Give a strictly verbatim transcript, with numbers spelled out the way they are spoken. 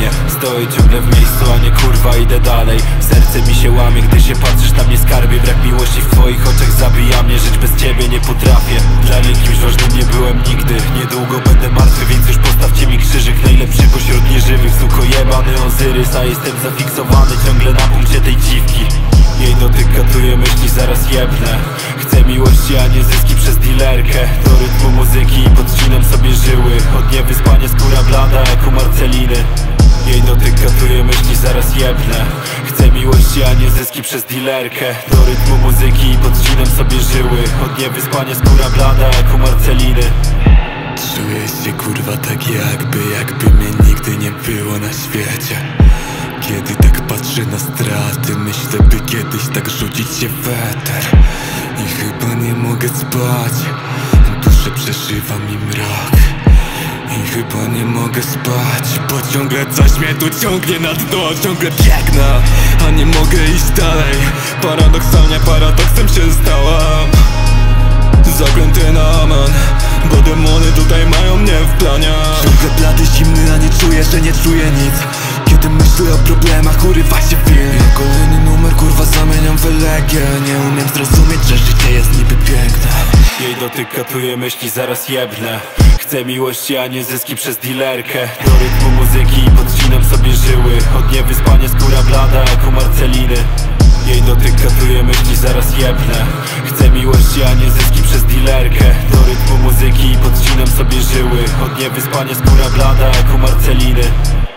Stoję ciągle w miejscu, a nie kurwa idę dalej. Serce mi się łamie, gdy się patrzysz na mnie skarbie. Brak miłości w twoich oczach zabija mnie. Żyć bez ciebie nie potrafię. Dla mnie kimś ważnym nie byłem nigdy. Niedługo będę martwy, więc już postawcie mi krzyżyk. Najlepszy pośród nieżywych, suko jebany Ozyrys. A jestem zafiksowany ciągle na punkcie tej dziwki. Jej dotyk katuje myśli, zaraz jebnę. Chcę miłości, a nie zyski przez dealerkę. Do rytmu muzyki i podcinam sobie żyły. Od niewyspania skóra blada jak u Marceliny. Jej dotyk katuje myśli, zaraz jebnę. Chcę miłości, a nie zyski przez dealerkę. Do rytmu muzyki i podcinam sobie żyły. Od niewyspania skóra blada jak u Marceliny. Czuję się kurwa tak jakby, jakby mnie nigdy nie było na świecie. Kiedy tak patrzę na straty, myślę by kiedyś tak rzucić się w eter. I chyba nie mogę spać, duszę przeszywa mi mrak. I chyba nie mogę spać, bo ciągle coś mnie tu ciągnie na dno. Ciągle biegnę, a nie mogę iść dalej. Paradoksalnie paradoksem się stałam. Zaklęty na amen, bo demony tutaj mają mnie w planie. Ciągle blady, zimny, a nie czuję, że nie czuję nic. Kiedy myślę o problemach, urywa się film. Ja kolejny numer, kurwa, zamieniam w elegię. Nie umiem zrozumieć, że życie jest niby piękne. Jej dotyk katuje myśli, zaraz jebnę. Chcę miłości, a nie zyski przez dealerkę. Do rytmu muzyki i podcinam sobie żyły. Od niewyspania skóra blada jak u Marceliny. Jej dotyk katuje myśli, zaraz jebnę. Chcę miłości, a nie zyski przez dealerkę. Do rytmu muzyki i podcinam sobie żyły. Od niewyspania skóra blada jak u Marceliny.